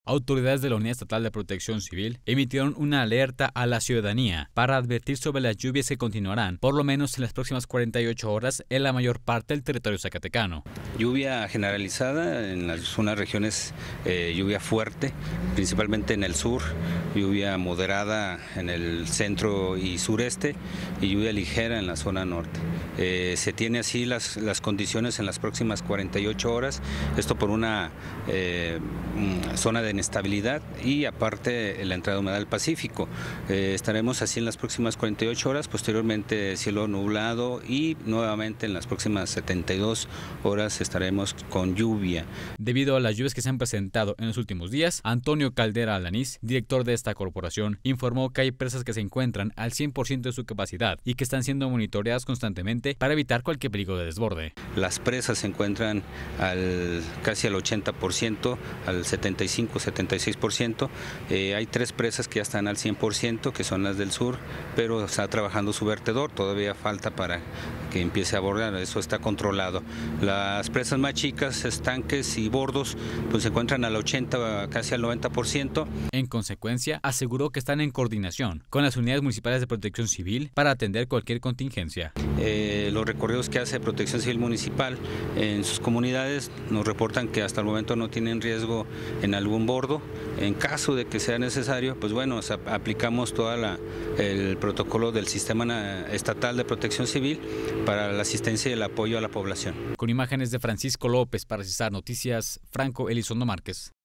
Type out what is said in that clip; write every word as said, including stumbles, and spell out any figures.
autoridades de la Unidad Estatal de Protección Civil emitieron una alerta a la ciudadanía para advertir sobre las lluvias que continuarán, por lo menos en las próximas cuarenta y ocho horas, en la mayor parte del territorio zacatecano. Lluvia generalizada en las unas regiones, eh, lluvia fuerte, principalmente en el sur, lluvia moderada en el centro y sureste y lluvia ligera en la zona norte. Eh, se tiene así las, las condiciones en las próximas cuarenta y ocho horas, esto por una eh, zona de inestabilidad y aparte la entrada de humedad del Pacífico. Eh, estaremos así en las próximas cuarenta y ocho horas, posteriormente cielo nublado y nuevamente en las próximas setenta y dos horas estaremos con lluvia. Debido a las lluvias que se han presentado en los últimos días, Antonio Caldera Alanís, director de esta corporación, informó que hay presas que se encuentran al cien por ciento de su capacidad y que están siendo monitoreadas constantemente para evitar cualquier peligro de desborde. Las presas se encuentran al, casi al ochenta por ciento, al setenta y cinco, setenta y seis por ciento. Eh, hay tres presas que ya están al cien por ciento, que son las del sur, pero está trabajando su vertedor, todavía falta para que empiece a bordar, eso está controlado. Las presas más chicas, estanques y bordos, pues se encuentran al ochenta, casi al noventa por ciento. En consecuencia, aseguró que están en coordinación con las unidades municipales de protección civil para atender cualquier contingencia. Eh, los recorridos que hace Protección Civil Municipal en sus comunidades nos reportan que hasta el momento no tienen riesgo en algún bordo. En caso de que sea necesario, pues bueno, aplicamos todo el protocolo del Sistema Estatal de Protección Civil para la asistencia y el apoyo a la población. Con imágenes de Francisco López para Cesar Noticias, Franco Elizondo Márquez.